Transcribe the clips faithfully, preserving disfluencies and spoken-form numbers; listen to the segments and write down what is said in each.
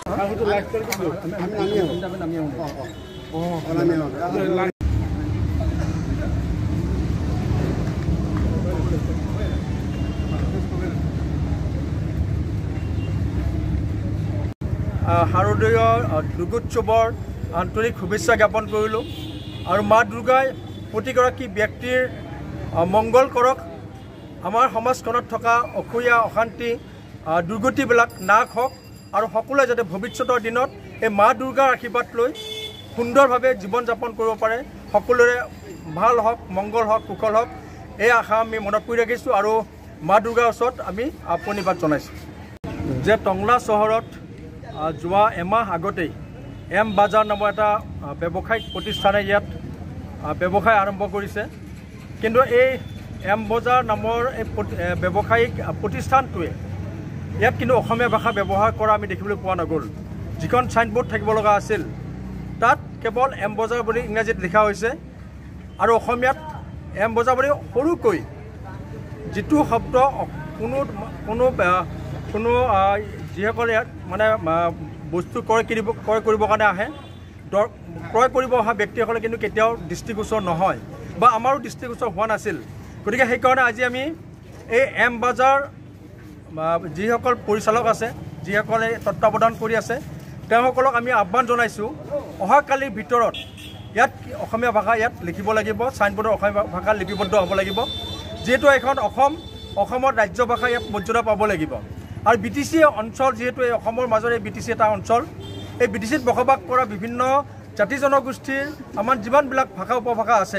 শাৰদীয় দুৰ্গোৎসৱৰ আন্তৰিক শুভেচ্ছা জ্ঞাপন কৰিলোঁ আৰু মা দুৰ্গাই প্ৰতিগৰাকী ব্যক্তিৰ মংগল কৰক আমাৰ সমাজখনত থকা অসূয়া অশান্তি দুৰ্গতিবিলাক নাশ হওক আৰু সকলোৱে যাতে ভৱিষ্যতৰ দিনত এই মা দুৰ্গাৰ আশীৰ্বাদ লৈ সুন্দৰভাৱে জীৱন যাপন কৰিব পাৰে সকলোৰে ভাল হওক মংগল হওক কুশল হওক এই আশা আমি মনত কৰি ৰাখিছোঁ আৰু মা দুৰ্গাৰ ওচৰত আমি প্ৰণিপাত জনাইছোঁ যে টংলা চহৰত যোৱা এমাহ আগতেই এম বাজাৰ নামৰ এটা ব্যৱসায়িক প্ৰতিষ্ঠানে ইয়াত ব্যৱসায় আৰম্ভ কৰিছে কিন্তু এই এম বজাৰ নামৰ এই ব্যৱসায়িক প্ৰতিষ্ঠানটোৱে ইয়াত কিন্তু অসমীয়া ভাষা ব্যৱহাৰ কৰা আমি দেখিবলৈ পোৱা নগ'ল যিখন চাইনবোৰ্ড থাকিব লগা আছিল তাত কেৱল এম বজাৰ বুলি ইংৰাজীত লিখা হৈছে আৰু অসমীয়াত এম বজাৰ বুলি সৰুকৈ যিটো শব্দ কোনো কোনো কোনো যিসকলে ইয়াত মানে বস্তু ক্ৰয় কিনিব ক্ৰয় কৰিবৰ কাৰণে আহে দৰ ক্ৰয় কৰিব অহা ব্যক্তিসকলে কিন্তু কেতিয়াও দৃষ্টিগোচৰ নহয় বা আমাৰো দৃষ্টিগোচৰ হোৱা নাছিল গতিকে সেইকাৰণে আজি আমি এই এম বাজাৰ যিসকল পৰিচালক আছে যিসকলে তত্ত্বাৱধান কৰি আছে তেওঁলোকক আমি আহ্বান জনাইছোঁ অহাকালিৰ ভিতৰত ইয়াত অসমীয়া ভাষা ইয়াত লিখিব লাগিব চাইনবোৰ্ডৰ অসমীয়া ভাষা লিপিবদ্ধ হ'ব লাগিব যিহেতু এখন অসম অসমৰ ৰাজ্য ভাষা ইয়াত মৰ্যাদা পাব লাগিব আৰু বি টি চি অঞ্চল যিহেতু এই অসমৰ মাজৰে বি টি চি এটা অঞ্চল এই বি টি চিত বসবাস কৰা বিভিন্ন জাতি জনগোষ্ঠীৰ আমাৰ যিমানবিলাক ভাষা উপভাষা আছে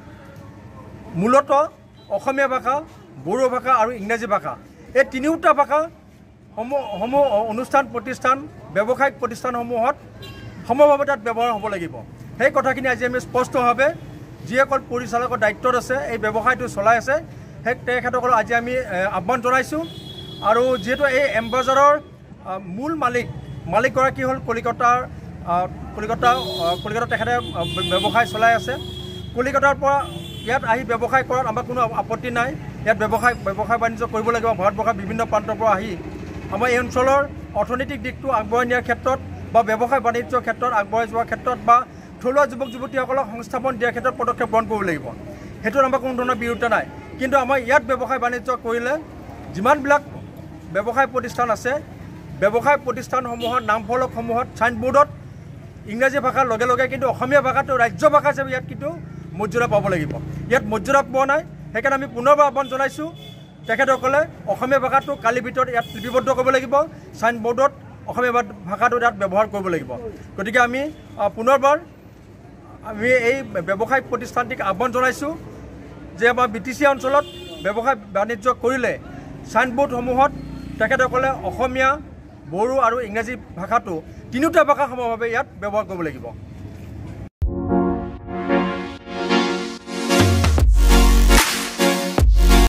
মূলতঃ অসমীয়া ভাষা বড়ো ভাষা আৰু ইংৰাজী ভাষা এই তিনিওটা ভাষা সমূহ সমূহ অনুষ্ঠান প্ৰতিষ্ঠান ব্যৱসায়িক প্ৰতিষ্ঠানসমূহত সমভাৱে তাত ব্যৱহাৰ হ'ব লাগিব সেই কথাখিনি আজি আমি স্পষ্টভাৱে যিসকল পৰিচালকৰ দায়িত্বত আছে এই ব্যৱসায়টো চলাই আছে সেই তেখেতসকলক আজি আমি আহ্বান জনাইছোঁ আৰু যিহেতু এই এম বাজাৰৰ মূল মালিক মালিকগৰাকী হ'ল কলিকতাৰ কলিকতা কলিকতাত তেখেতে ব্যৱসায় চলাই আছে কলিকতাৰ পৰা ইয়াত আহি ব্যৱসায় কৰাত আমাৰ কোনো আপত্তি নাই ইয়াত ব্যৱসায় ব্যৱসায় বাণিজ্য কৰিব লাগিব ভাৰতবৰ্ষৰ বিভিন্ন প্ৰান্তৰ পৰা আহি আমাৰ এই অঞ্চলৰ অৰ্থনৈতিক দিশটো আগবঢ়াই নিয়াৰ ক্ষেত্ৰত বা ব্যৱসায় বাণিজ্যৰ ক্ষেত্ৰত আগবঢ়াই যোৱাৰ ক্ষেত্ৰত বা থলুৱা যুৱক যুৱতীসকলক সংস্থাপন দিয়াৰ ক্ষেত্ৰত পদক্ষেপ গ্ৰহণ কৰিব লাগিব সেইটোত আমাৰ কোনো ধৰণৰ বিৰোধিতা নাই কিন্তু আমাৰ ইয়াত ব্যৱসায় বাণিজ্য কৰিলে যিমানবিলাক ব্যৱসায় প্ৰতিষ্ঠান আছে ব্যৱসায় প্ৰতিষ্ঠানসমূহৰ নামফলকসমূহত চাইনবোৰ্ডত ইংৰাজী ভাষাৰ লগে লগে কিন্তু অসমীয়া ভাষাটো ৰাজ্য ভাষা হিচাপে ইয়াত কিন্তু মৰ্যাদা পাব লাগিব ইয়াত মৰ্যাদা পোৱা নাই সেইকাৰণে আমি পুনৰবাৰ আহ্বান জনাইছোঁ তেখেতসকলে অসমীয়া ভাষাটো কালিৰ ভিতৰত ইয়াত লিপিবদ্ধ কৰিব লাগিব চাইনবোৰ্ডত অসমীয়া ভাষাটো ইয়াত ব্যৱহাৰ কৰিব লাগিব গতিকে আমি পুনৰবাৰ আমি এই ব্যৱসায়িক প্ৰতিষ্ঠানটিক আহ্বান জনাইছোঁ যে আমাৰ বি টি চি অঞ্চলত ব্যৱসায় বাণিজ্য কৰিলে চাইনবোৰ্ডসমূহত তেখেতসকলে অসমীয়া বড়ো আৰু ইংৰাজী ভাষাটো তিনিওটা ভাষা সমভাৱে ইয়াত ব্যৱহাৰ কৰিব লাগিব।